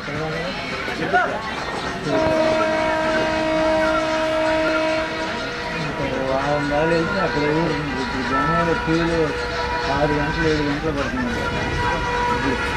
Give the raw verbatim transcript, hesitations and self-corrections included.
వారం దాని వెళ్తే అక్కడ జనాలు క్యూలు ఆరు గంటలు ఏడు గంటలు పడుతుంది.